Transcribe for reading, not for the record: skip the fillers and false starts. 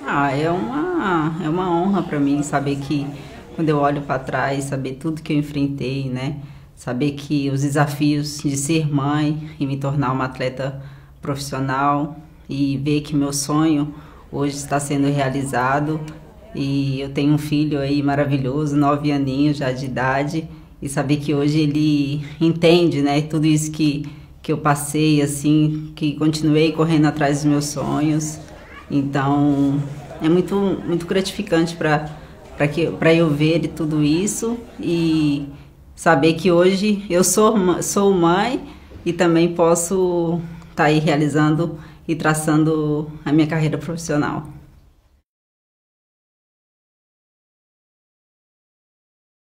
É uma honra para mim saber que, quando eu olho para trás, saber tudo que eu enfrentei, né? Saber que os desafios de ser mãe e me tornar uma atleta profissional e ver que meu sonho hoje está sendo realizado. E eu tenho um filho aí maravilhoso, 9 aninhos já de idade, e saber que hoje ele entende, né, tudo isso que eu passei, assim, que continuei correndo atrás dos meus sonhos. Então, é muito gratificante para eu ver tudo isso e saber que hoje eu sou mãe e também posso estar aí realizando e traçando a minha carreira profissional.